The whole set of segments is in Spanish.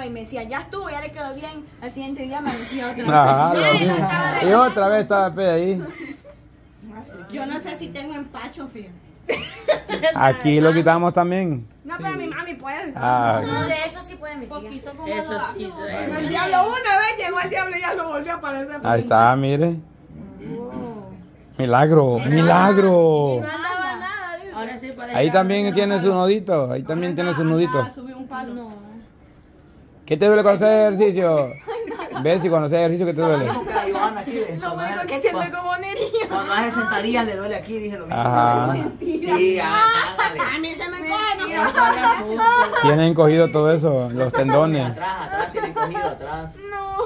iba y me decía, ya estuvo, ya le quedó bien. Al siguiente día me decía otra vez. Ajá, y otra vez estaba pe ahí. Yo no sé si tengo empacho, fío. Aquí lo quitamos también. No, pero mi mami puede. Ah, No, de eso sí puede meter. Poquito como Eso sí. el diablo una vez llegó el diablo y ya lo volvió a aparecer. ahí está, mire. Milagro, milagro. No andaba nada. Ahora sí puede. Ahí también tiene su nudito. Ahí también tiene su nudito. Subí un palo. No. ¿Qué te duele cuando haces ejercicio? ¿Ves? Si cuando haces ejercicio, ¿qué te duele? Como que la Johanna aquí, ¿ves? Lo único que siento es como nerillo. Cuando hace sentadillas le duele aquí, dije lo mismo. Ajá. Sí, ándale. A mí se me coge, no. Tienen encogido todo eso, los tendones. Atrás tienen cogido, atrás. No.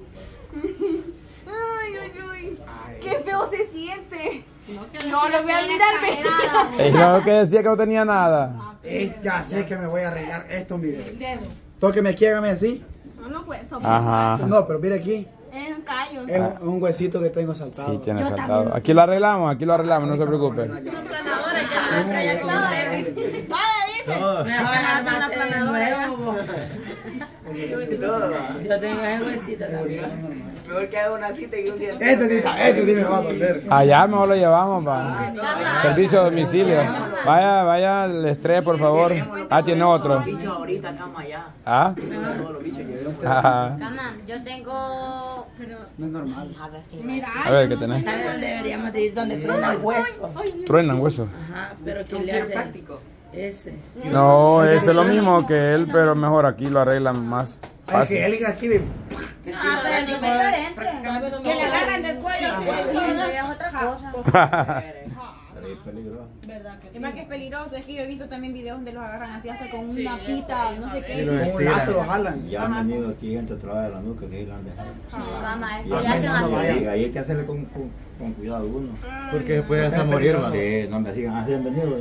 Ay, ay, ay. Qué feo se siente. No, lo voy a mirar. Es lo que decía que no tenía nada. Ya sé que me voy a arreglar esto, mire. El dedo. Tóqueme aquí, hágame así. No puede Ajá. No, pero mire aquí. Es un callo. Es un huesito que tengo saltado. Sí, tiene saltado. Aquí lo arreglamos, no se preocupe. Mejor armate de nuevo. Yo tengo ese huesito también. Mejor que haga una cita y un día. Este sí me va a doler. Allá mejor lo llevamos para servicio a domicilio. Vaya al estrés, por favor. Ah, tiene otro. Los bichos ahorita, cama allá. Ah, Todos los bichos llevé. ajá. Cama, yo tengo... No es normal. A ver, ¿qué? Mira, A ver, ¿qué tenés? ¿sabes dónde deberíamos de ir? Donde truenan huesos. Truenan hueso. Ajá, pero ¿quién le Quiero hace? práctico. Ese. No, es lo mismo que él, pero mejor aquí lo arreglan más Ay, que fácil. él aquí ve. Ah, pero es diferente. Que le agarran del cuello. Eso ya es otra cosa. Es más que es peligroso. Es que yo he visto también videos donde los agarran así hasta con una pita, no sé qué. Con un lazo lo jalan. Ya han venido aquí gente otra de la nuca que ahí la han dejado. Cama, es Y que le hacen así. ahí hay que hacerle con cuidado uno. Porque se puede hasta morir, ¿va? Sí, no me sigan así han venido.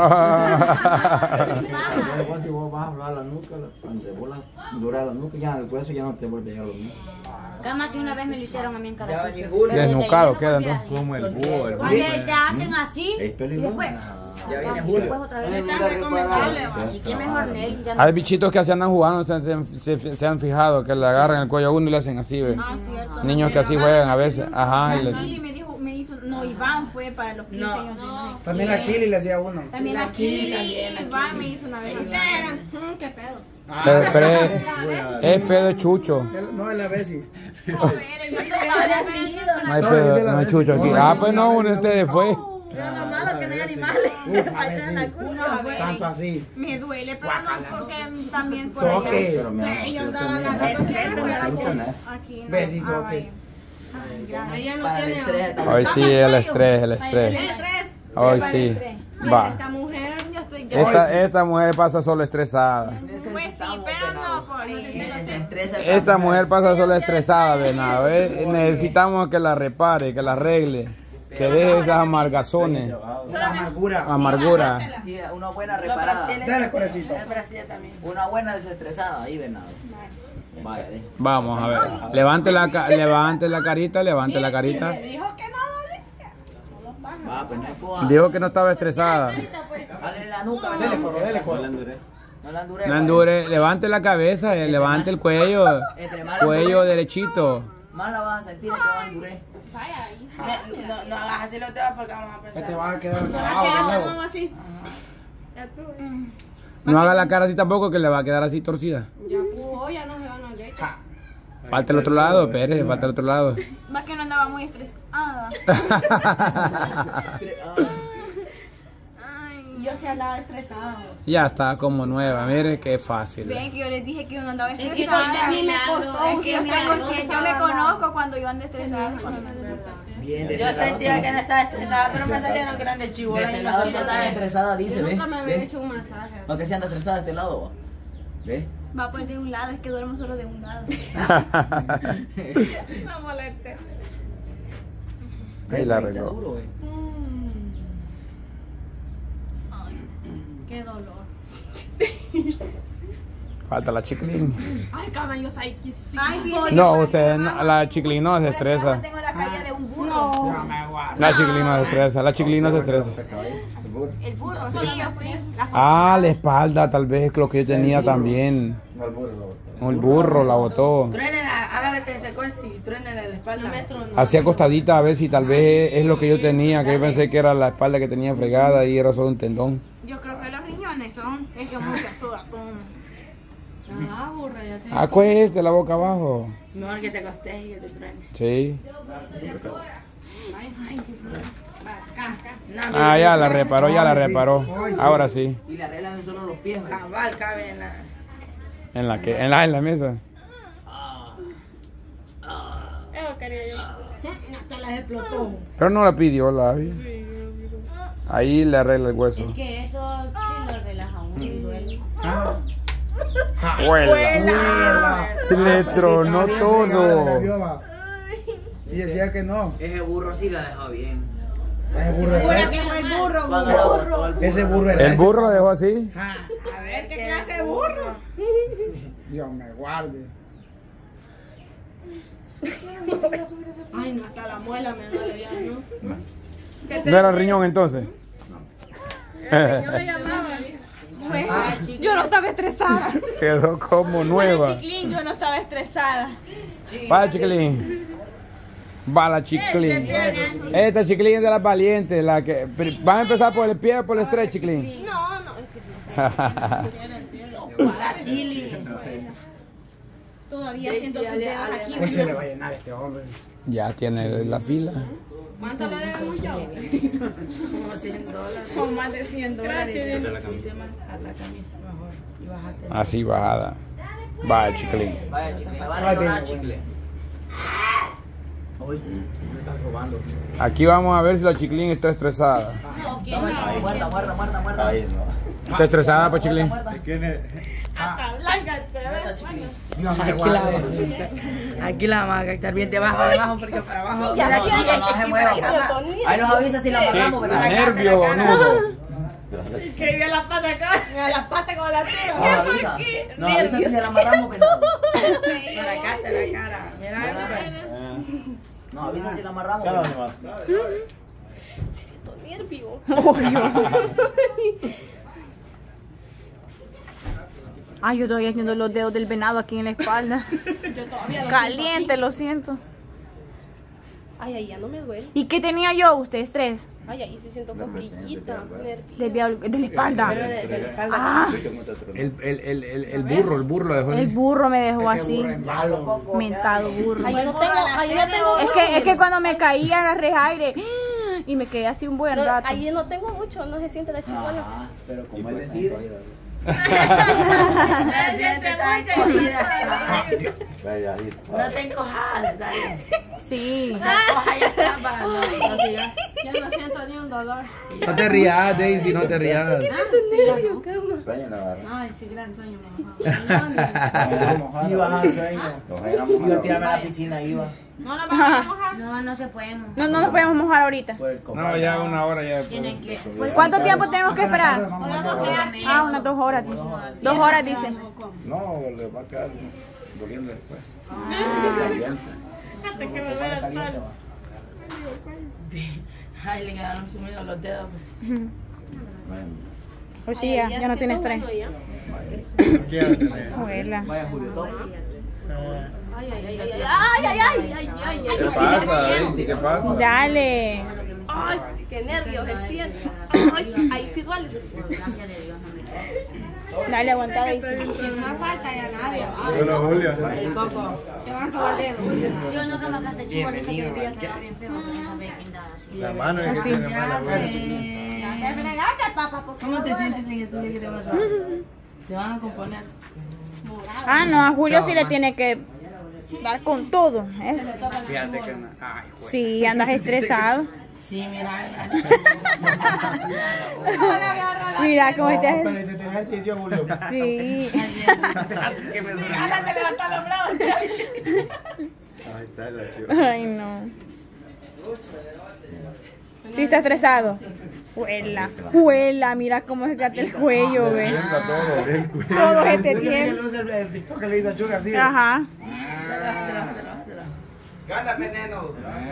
Si vos vas a hablar la nuca, cuando vos duras la nuca, ya el hueso ya no te vuelve a lo mismo. Cama, si una vez me lo hicieron a mí en Ya va a Caracas. venir Julio. Desnucado queda entonces. Como el búho, el búho. Porque te hacen así Es y peligroso. después... Ya viene Y Julio. después otra vez. Está recomendable, va. Así que mejor Nel. Ya no Hay sé. bichitos que se andan jugando, se han fijado, que le agarran el cuello a uno y le hacen así, ¿ve? Ah, cierto. Niños que así juegan a veces. Ajá. Y Kili me hizo, no, Iván fue para los 15 años de Noé. También la Kili le hacía uno. También la Kili y Iván me hizo una vez. ¿Qué pedo? pero es pedo de chucho. No, es la Bessie. No hay pedo, no hay chucho aquí. Ah, pues no, uno de ustedes fue. Pero lo malo que no hay animales. Uf, a ver si. Tanto así. Me duele, pero no porque también por Soque. allá. Pero me Yo andaba ganando Aquí no. Bessie, Ah, soque. vaya. Ella no Para el tiene. estrés. Hoy sí, el estrés. El estrés. Hoy sí. Va. Esta mujer. Yo estoy Esta mujer pasa solo estresada. Pues sí, pero no por eso. Se estresa. Esta mujer pasa solo estresada, venado. Necesitamos que la repare, que la arregle. Que deje esas amargazones. La amargura. Amargura. Sí, una buena reparada. Dale, corecito. El Brasil también. Una buena desestresada, ahí venado. Vaya, Vamos a ver. Levante la carita, levante la carita. Dijo que no lo va, pues no es coja. Dijo que no estaba estresada. Dale la nuca, Dele, coro, dele, no coro. la enduré. no la endurece. No endure. Levante la cabeza, levante el cuello. Cuello derechito. Más la vas a sentir que va a endurecer. No hagas así los temas porque vamos a Que pensar. te vas a quedar ¿Será que encerrado de hagamos nuevo. así? No haga la cara así tampoco, que le va a quedar así torcida. Ya pudo, ya no se van a leche. Falta el otro lado, Pérez, falta el otro lado. Más que no andaba muy estresada. Y yo se andaba estresado. Ya está como nueva, mire qué fácil. Ven que yo les dije que uno andaba Es que estresada. a mí me costó. Es que yo estoy consciente, yo me conozco cuando yo ando estresada. Bien, de Yo este lado sentía sí. que no estaba estresada, pero me salieron grandes De chibolas. este y lado no sí estás estresada, dice, Yo ¿ves? nunca me había ¿Ves? hecho un masaje. No que se anda estresada de este lado, ¿va? ¿Ves? Va pues de un lado, es que duermo solo de un lado. No moleste. Ahí la Está arregló. duro, ¿ves? Qué dolor. Falta la chiclín. Ay, cabrón, yo soy que sí. Ay, sí, No, usted, la chiclín no se estresa. tengo la calle de un burro. Ya me guardo. La chiclín no se estresa, la chiclín no se estresa. El burro, sí, yo fui. Ah, la espalda, tal vez es lo que yo tenía también. No, el burro, El burro la botó. Truénela, hágale que se cueste y truénela en la espalda. Así acostadita a ver si tal vez es lo que yo tenía, que yo pensé que era la espalda que tenía fregada y era solo un tendón. Yo creo que los riñones son. Es que mucha soda toma. Ah, burra, ya sé. Acueste la boca abajo. Mejor que te acostes y que te truene. Sí. No, Ah, ya la reparó, ya la reparó. Ahora sí. Y le arreglan solo los pies. güey. cabal cabe en la... ¿En la que? En la mesa. Eso quería yo. Hasta las explotó. Pero no la pidió la. Ahí le arregla el hueso. Es que eso sí lo relaja a uno y duele. Huela. Se le tronó todo. Y decía que no. Ese burro sí la dejó bien. Ese burro es Cuando la botó el burro. Ese burro es ¿El burro lo dejó así? A ver, ¿qué clase de burro? Dios me guarde. Ay, no, hasta la muela me duele ya, ¿no? ¿No era el riñón entonces? Yo me llamaba. Yo no estaba estresada. Quedó como nueva. Chiclín, Yo no estaba estresada. Va, chiquilín. Va la chiquilín. Esta chiquilín es de las valientes. La que... ¿Van a empezar por el pie o por el estrés, chiquilín? No, no. Todavía siento sus dedos aquí. Pues se le va a llenar este hombre. Ya tiene la fila. ¿Cuánto le debemos yo? Como $100. Con más de $100. A la camisa mejor. Y bájate. Así bajada. Va, chiquilín. Vaya, chicle. Me van a llorar, chicle. Uy, me están robando. Aquí vamos a ver si la chiquilín está estresada. No, chaval, muerta. Ahí no. ¿Está estresada, pues, chiquilín? ¿Quién es? Hasta blanca, te Dios me Aquí la, guarde. aquí la vamos a captar bien de abajo para abajo porque para abajo. No se mueva. Ahí nos avisa si la amarramos. pero- Nervio, nudo. que vi a la pata acá. A la pata como la tía. Nos avisa si la amarramos, pero Para acá está la cara. Mira, nos avisa si la amarramos. Cada pero- animal. Siento nervio. Ay, yo todavía siento los dedos del venado aquí en la espalda. Yo todavía lo Caliente, lo siento. Ay, ahí ya no me duele. ¿Y qué tenía yo? ¿Ustedes tres? Ay, ahí sí siento cosquillita. Nervio. De la espalda. de la espalda. Ah, El burro lo dejó. el burro me dejó Ese así. burro es malo. Mentado burro. Ahí no tengo, ahí no tengo. Es que cuando me caía la rejaire y me quedé así un buen No, rato. ahí no tengo mucho, no se siente la chihuahua. Ah, pero como él decide. Vaya, ahí. No te encojas, dale. Sí. O sea, coja ya está para no sigas. Ya no siento ni un dolor. No te rías, Daisy, no te rías. Sueño la barra. Ay, sí, gran sueño, mamá. Sí, baja el sueño. Nos éramos Iba a tirarme a la piscina, iba. No la vamos a mojar. No, no se podemos. No nos podemos mojar ahorita. Por el No, ya una hora ya. Tienen que. Pues, ¿Cuánto tiempo tenemos que esperar? espérame. Ah, unas 2 horas. 2 horas dice. No, le va a quedar doliendo después. Hasta que me duele el palo. Ay, le quedaron sumidos los dedos. Pues sí, ya no tienes estrés. Abuela. Vaya, Julio, todo. Ay, ay, ay, ay, ay, ay, ay, ay, ¿Qué pasa, Daisy? ¿Qué pasa? Dale. ay, qué nervios, el 100. Ay, ahí sí duele. Gracias de Dios, no me Dale, aguanta Daisy. No falta ya nadie. Hola, Julia. Te van a sobar dedos. Yo no que me gasté chivo, dice que voy a quedar bien feo con esa vecindad así. La mano es que tiene mala buena. Ya te fregaste, papá, porque ¿Cómo te sientes en estos días que te vas a te van a componer? Ah, no, a Julio sí le tiene que dar con todo. Es. Fíjate que no. Ay, güey. Sí, andas estresado. Sí, mira. Mira cómo estás. Pero este ejercicio, Julio. Sí. Que me duele. Ahí está la chiva. Ay, no. Sí, está estresado. Huela, mira cómo se trata el cuello, ve. Tiembla todo. Todo este Julio sí que tiempo. luce el TikTok que le hizo a Chuga, así. Ajá. Gana, veneno.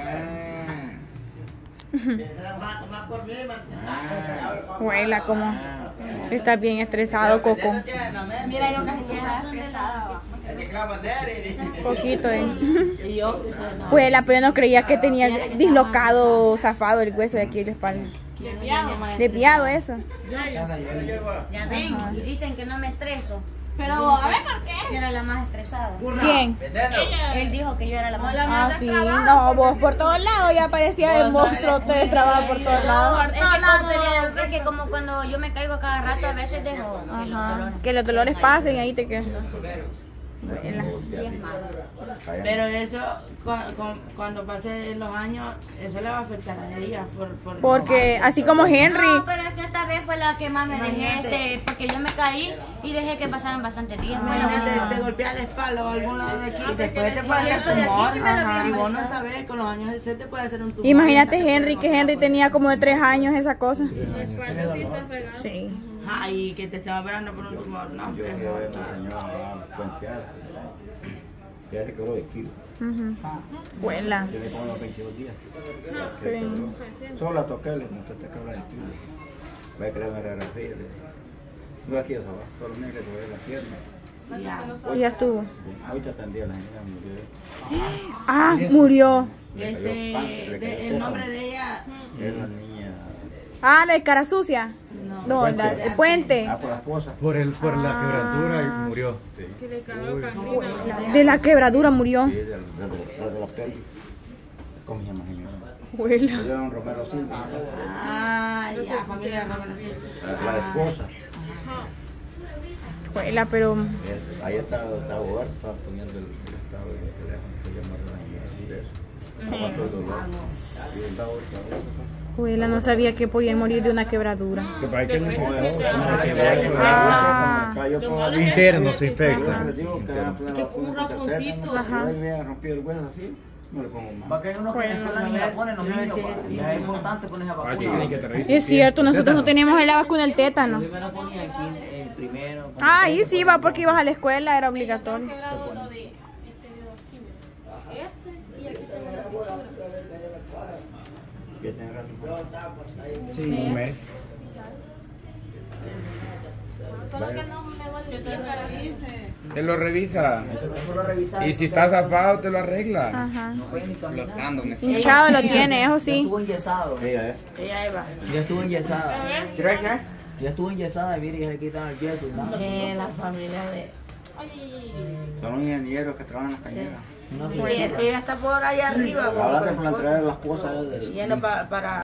Huela, como estás bien estresado, Coco. mira, yo casi estresada. Poquito, Y yo, Huela, pero yo no creía que tenía dislocado, zafado el hueso de aquí de la espalda. Desviado eso. Ya ven, y dicen que no me estreso. Pero, a ver, ¿por qué? Yo era la más estresada. ¿Quién? Él dijo que yo era la más Ah, sí. No, vos por todos lados ya parecía el monstruo, te destrababa por todos lados. Es que como cuando yo me caigo cada rato, a veces dejo los Ajá. dolores. Que los dolores pasen y ahí te quedas. Huela. Y es malo. pero eso, cuando pasen los años, eso le va a afectar a ella. Porque así como Henry. No, pero es que esta vez fue la que más me dejé, porque yo me caí y dejé que pasaran bastantes días. Fue la única. Te golpea la espalda o algún lado de aquí, Ah, después te porque puede esto hacer de aquí tumor. sí me lo había Y vos no molestado. sabés, con los años se te puede hacer un tumor. Imagínate Henry, que Henry tenía como de 3 años esa cosa. Sí. Ay, que te estaba operando por un tumor. No, Yo hombre, ya me enseñó a puentear. Ya se quebró de kilo. Huela. Yo le pongo 22 días. Sí. Solo la toqué, le monté esta cabra de kilo. Voy a crear una radiografía. No la quiero saber, solamente le toqué la pierna. Y ya estuvo. Ahorita atendí a la señora, murió. Ah, murió. El nombre de ella, Es la niña. Ah, la de cara sucia. No, la de puente. Ah, por la esposa. Por la quebradura y murió. De la quebradura murió. Sí, de la pelvis. ¿Cómo se llama, señora? Huela. Yo era un Romero Silva. ya, familia Romero. La esposa. Huela, pero. Ahí está Huerta, estaba poniendo el estado del teléfono, se llama la niña de eso. Aguantó el dolor. Y el estado Huela, no sabía que podían morir de una quebradura. Que para que no se Ah. Interno se infecta. Les digo que van a poner la vacuna contra el tétano. Yo me rompí el hueso así, no le pongo más. Va a caer uno que en la escuela ni la ponen los niños. Y es importante poner esa Ah, vacuna. chiquilín, que te revisen. Es cierto, nosotros no teníamos la vacuna del tétano. Yo me la ponía aquí en primero. Ah, ahí sí iba porque ibas a la escuela, era obligatorio. ¿Qué tiene razón? Sí, un mes. Te lo revisa. Y si está zafado, te lo arregla. Ajá. Flotando. Hinchado lo tiene, eso Ya sí. estuvo enyesado. Ella es. Ella Eva. Ya estuvo enyesada. ¿Qué? Ya estuvo enyesada y mire que se le quitaron el yeso. La familia de... Son ingenieros que trabajan en las cañeras. No, Ella está por allá arriba. Hablaste por la entrega de las cosas. Yendo para